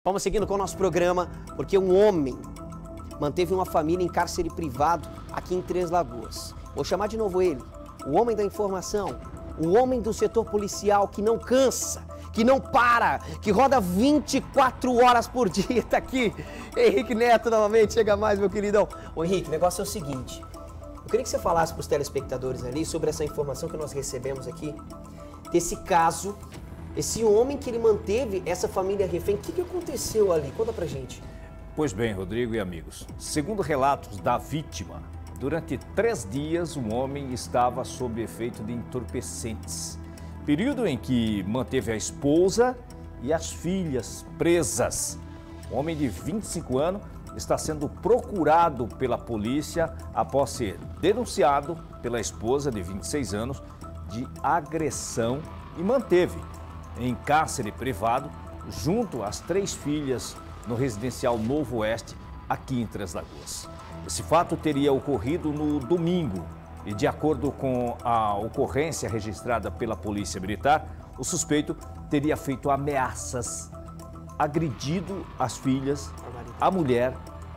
Vamos seguindo com o nosso programa, porque um homem manteve uma família em cárcere privado aqui em Três Lagoas. Vou chamar de novo ele, o homem da informação, o homem do setor policial que não cansa, que não para, que roda 24 horas por dia. Tá aqui, Henrique Neto novamente, chega mais, meu queridão. Ô Henrique, o negócio é o seguinte, eu queria que você falasse para os telespectadores ali sobre essa informação que nós recebemos aqui, desse caso, esse homem que ele manteve essa família refém. O que aconteceu ali? Conta pra gente. Pois bem, Rodrigo e amigos, segundo relatos da vítima, durante 3 dias um homem estava sob efeito de entorpecentes, período em que manteve a esposa e as filhas presas. O homem de 25 anos está sendo procurado pela polícia após ser denunciado pela esposa de 26 anos de agressão e manteve em cárcere privado junto às 3 filhas no residencial Novo Oeste, aqui em Três Lagoas. Esse fato teria ocorrido no domingo e, de acordo com a ocorrência registrada pela Polícia Militar, o suspeito teria feito ameaças, agredido as filhas, a mulher,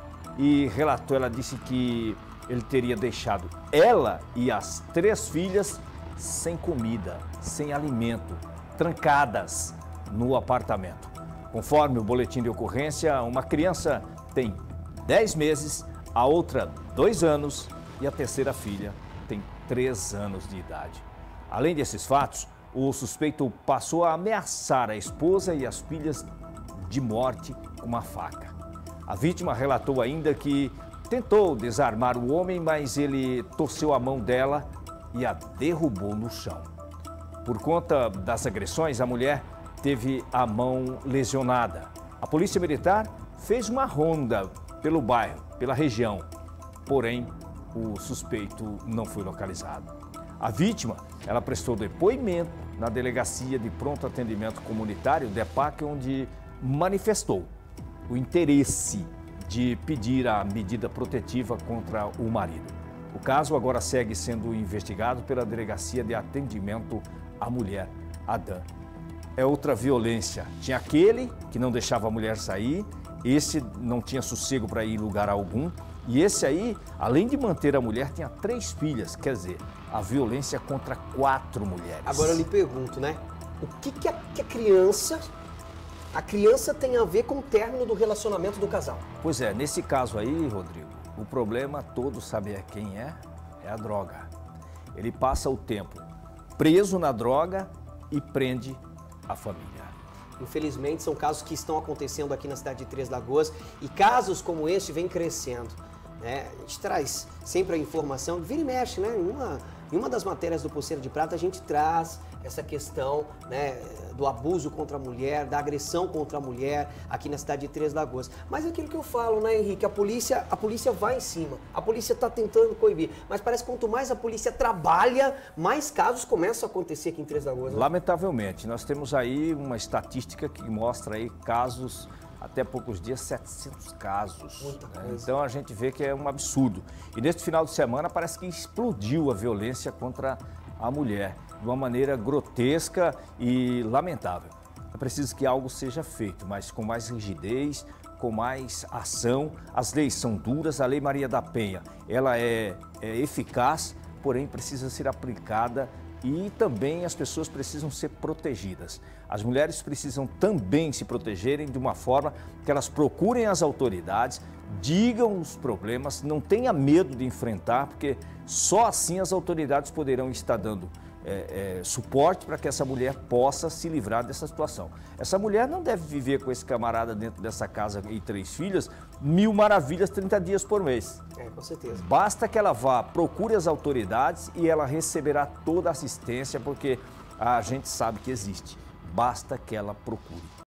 e relatou, ela disse que ele teria deixado ela e as 3 filhas sem comida, sem alimento, trancadas no apartamento. Conforme o boletim de ocorrência, uma criança tem 10 meses, a outra 2 anos e a terceira filha tem 3 anos de idade. Além desses fatos, o suspeito passou a ameaçar a esposa e as filhas de morte com uma faca. A vítima relatou ainda que tentou desarmar o homem, mas ele torceu a mão dela e a derrubou no chão. Por conta das agressões, a mulher teve a mão lesionada. A Polícia Militar fez uma ronda pelo bairro, pela região, porém o suspeito não foi localizado. A vítima, ela prestou depoimento na Delegacia de Pronto Atendimento Comunitário, DEPAC, onde manifestou o interesse de pedir a medida protetiva contra o marido. O caso agora segue sendo investigado pela Delegacia de Atendimento à Mulher, ADAM. É outra violência. Tinha aquele que não deixava a mulher sair, esse não tinha sossego para ir em lugar algum, e esse aí, além de manter a mulher, tinha 3 filhas, quer dizer, a violência contra 4 mulheres. Agora eu lhe pergunto, né? O que a criança tem a ver com o término do relacionamento do casal? Pois é, nesse caso aí, Rodrigo, o problema todo, sabe quem é? É a droga. Ele passa o tempo preso na droga e prende a família. Infelizmente, são casos que estão acontecendo aqui na cidade de Três Lagoas e casos como este vêm crescendo, né? A gente traz sempre a informação, vira e mexe, né? Em uma das matérias do Pulseira de Prata, a gente traz essa questão, né, do abuso contra a mulher, da agressão contra a mulher aqui na cidade de Três Lagoas. Mas é aquilo que eu falo, né, Henrique? A polícia vai em cima, a polícia está tentando coibir, mas parece que quanto mais a polícia trabalha, mais casos começam a acontecer aqui em Três Lagoas. Né? Lamentavelmente, nós temos aí uma estatística que mostra aí casos, até poucos dias, 700 casos. Muita coisa. Né? Então a gente vê que é um absurdo. E neste final de semana parece que explodiu a violência contra a mulher, de uma maneira grotesca e lamentável. É preciso que algo seja feito, mas com mais rigidez, com mais ação. As leis são duras, a Lei Maria da Penha, ela é eficaz, porém precisa ser aplicada e também as pessoas precisam ser protegidas. As mulheres precisam também se protegerem de uma forma que elas procurem as autoridades, digam os problemas, não tenha medo de enfrentar, porque só assim as autoridades poderão estar dando suporte para que essa mulher possa se livrar dessa situação. Essa mulher não deve viver com esse camarada dentro dessa casa e 3 filhas, 1000 maravilhas, 30 dias por mês. Com certeza. Basta que ela vá, procure as autoridades e ela receberá toda a assistência, porque a gente sabe que existe. Basta que ela procure.